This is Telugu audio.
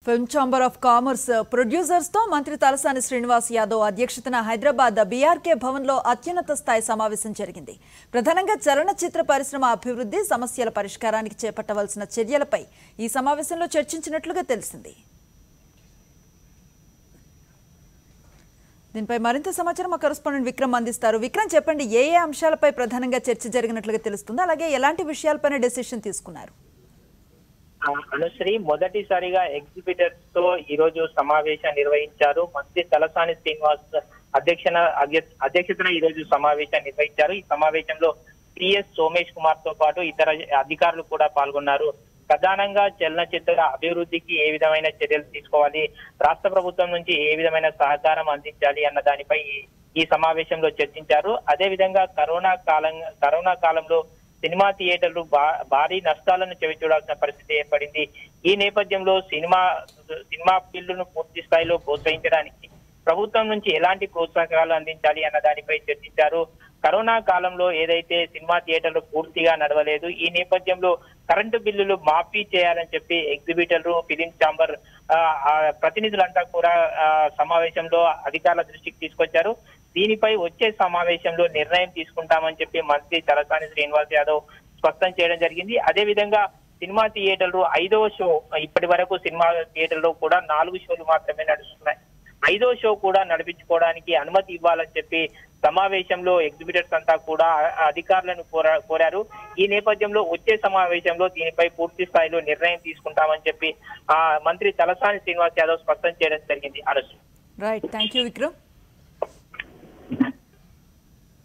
Film chamber of commerce producers తో మంత్రి తలసాని శ్రీనివాస్ యాదవ్ అధ్యక్షతన హైదరాబాద్ బీఆర్కే భవన్ లో అత్యున్నత స్థాయి సమావేశం జరిగింది. ప్రధానంగా చలనచిత్ర పరిశ్రమ అభివృద్ధి సమస్యల పరిష్కారానికి చేపట్టవలసిన చర్యలపై ఈ సమావేశంలో చర్చించినట్లుగా తెలిసింది. దీనిపై మరింత సమాచారం మా కరెస్పాండెంట్ విక్రమ్ అందిస్తారు. విక్రమ్, చెప్పండి, ఏ అంశాలపై ప్రధానంగా చర్చ జరిగినట్లుగా తెలుస్తుంది, అలాగే ఎలాంటి విషయాలపైన డెసిషన్ తీసుకున్నారు? అనుశ్రీ, మొదటిసారిగా ఎగ్జిబిటర్స్ తో ఈ రోజు సమావేశం నిర్వహించారు. మంత్రి తలసాని శ్రీనివాస్ అధ్యక్షతన ఈ రోజు సమావేశం నిర్వహించారు. ఈ సమావేశంలో పిఎస్ సోమేష్ కుమార్ తో పాటు ఇతర అధికారులు కూడా పాల్గొన్నారు. ప్రధానంగా చలనచిత్ర అభివృద్ధికి ఏ విధమైన చర్యలు తీసుకోవాలి, రాష్ట్ర ప్రభుత్వం నుంచి ఏ విధమైన సహకారం అందించాలి అన్న దానిపై ఈ సమావేశంలో చర్చించారు. అదే విధంగా కరోనా కాలంలో సినిమా థియేటర్లు భారీ నష్టాలను చవిచూడాల్సిన పరిస్థితి ఏర్పడింది. ఈ నేపథ్యంలో సినిమా ఫీల్డ్ను పూర్తి స్థాయిలో ప్రోత్సహించడానికి ప్రభుత్వం నుంచి ఎలాంటి ప్రోత్సాహకాలు అందించాలి అన్న దానిపై చర్చించారు. కరోనా కాలంలో ఏదైతే సినిమా థియేటర్లు పూర్తిగా నడవలేదు, ఈ నేపథ్యంలో కరెంటు బిల్లులు మాఫీ చేయాలని చెప్పి ఎగ్జిబిటర్లు, ఫిలిం ఛాంబర్ ప్రతినిధులంతా కూడా సమావేశంలో అధికారుల దృష్టికి తీసుకొచ్చారు. దీనిపై వచ్చే సమావేశంలో నిర్ణయం తీసుకుంటామని చెప్పి మంత్రి తలసాని శ్రీనివాస్ యాదవ్ స్పష్టం చేయడం జరిగింది. అదే విధంగా సినిమా థియేటర్లు 5వ షో, ఇప్పటి వరకు సినిమా థియేటర్లో కూడా 4 షోలు మాత్రమే నడుస్తున్నాయి. 5వ షో కూడా నడిపించుకోవడానికి అనుమతి ఇవ్వాలని చెప్పి సమావేశంలో ఎగ్జిబిటర్స్ అంతా కూడా అధికారులను కోరారు. ఈ నేపథ్యంలో వచ్చే సమావేశంలో దీనిపై పూర్తి స్థాయిలో నిర్ణయం తీసుకుంటామని చెప్పి మంత్రి తలసాని శ్రీనివాస్ యాదవ్ స్పష్టం చేయడం జరిగింది. Right, thank you Vikram.